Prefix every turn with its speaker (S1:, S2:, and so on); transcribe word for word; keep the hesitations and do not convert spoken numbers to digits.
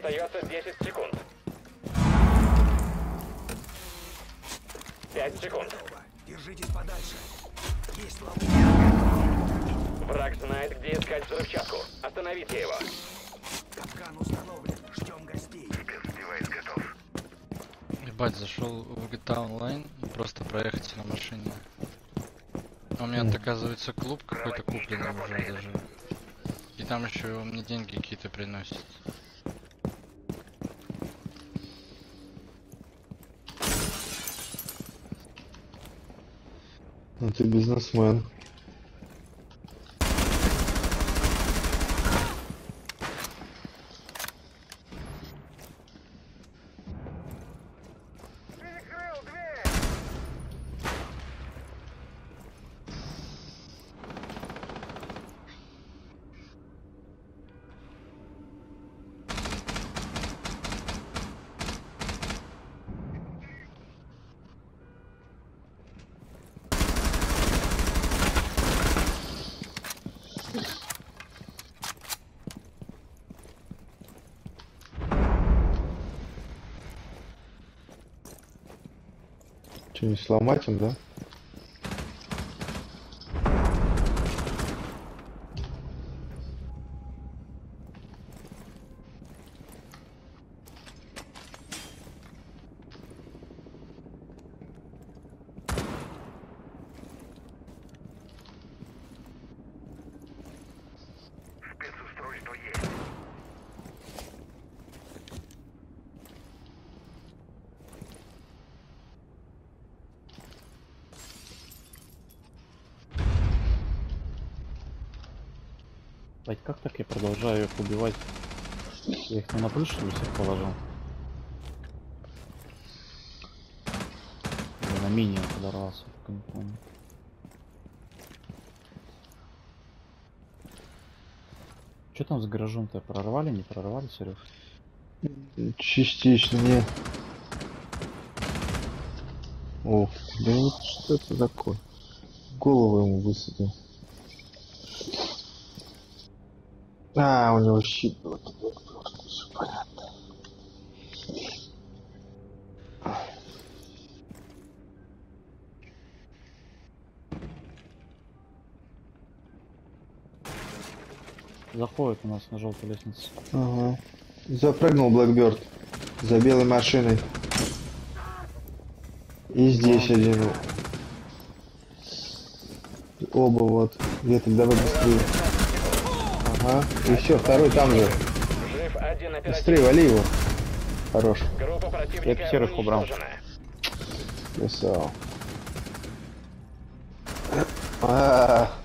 S1: Остается десять секунд. пять секунд.
S2: Держитесь подальше. Есть ловушка.
S1: Враг знает, где искать взрывчатку. Остановите его.
S2: Капкан установлен. Ждем гостей.
S3: Девайс готов.
S4: Ебать, зашел в джи ти эй онлайн, просто проехать на машине. А у меня, mm. оказывается, клуб какой-то купленный уже даже. И там еще мне деньги какие-то приносят.
S5: Ну ты бизнесмен. Что, не сломать им, да?
S3: Спецустройство есть.
S6: Как так я продолжаю их убивать? Я их на плюс, что ли, всех положил? Или на мини он подорвался, только не помню. Что там с гаражом-то? Прорвали, не прорвали, Серег?
S5: Частично, не. Ох, да вот что это такое? Голову ему высадил. А, у него щит был. Все понятно.
S6: Заходит у нас на желтой лестнице.
S5: Ага. Запрыгнул Блэкберд за белой машиной. И здесь
S6: Ну,
S5: один. Оба вот. Где-то давай быстрее. Ага. И все, второй там же.
S1: Жив один оперативник.
S5: Быстрее, вали его. Хорош.
S1: Группа противника
S6: Я серых убрал.
S1: уничтожена.
S5: Красава. А-а-а.